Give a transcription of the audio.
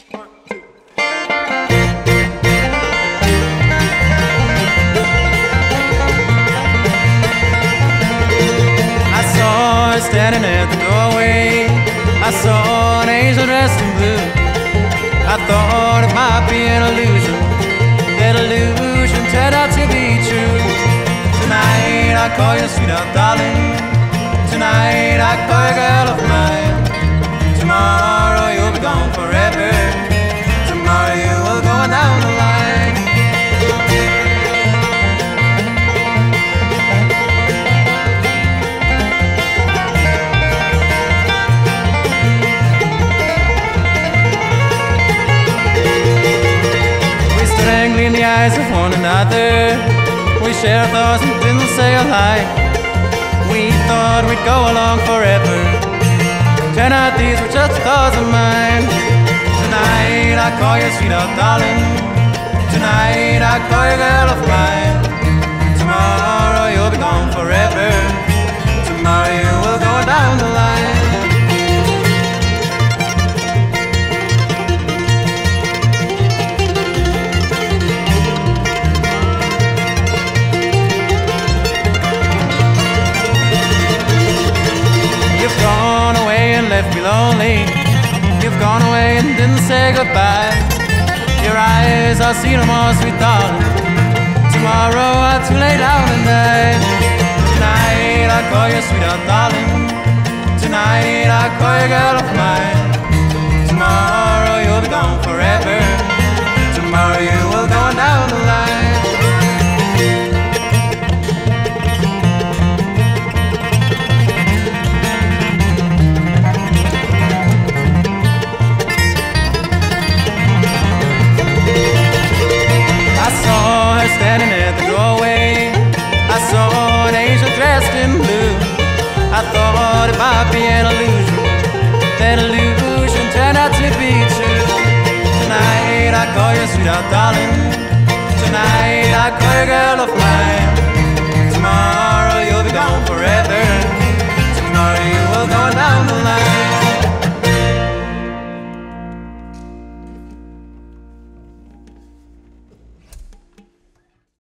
Standing at the doorway, I saw an angel dressed in blue. I thought it might be an illusion. That illusion turned out to be true. Tonight I call you sweetheart, darling. Tonight I call you girl of mine. Tomorrow you'll be gone forever. Tomorrow you will go down the line. In the eyes of one another, we shared thoughts and didn't say a lie. We thought we'd go along forever. Turn out these were just thoughts of mine. Tonight I call you sweetheart, darling. Tonight I call you girl of mine. Tomorrow you'll be gone forever. Tomorrow you will go down the line. You've gone away and left me lonely. You've gone away and didn't say goodbye. Your eyes, I'll see no more, sweet darling. Tomorrow I'll too lay down and die. Tonight I call you sweetheart, darling. Tonight I call you girl of mine. Tomorrow you'll be gone forever. Tomorrow you will go down the line. Standing at the doorway, I saw an angel dressed in blue. I thought it might be an illusion. That illusion turned out to be true. Tonight I call you sweetheart, darling. Tonight I call you girl of mine. Tomorrow you'll be gone forever.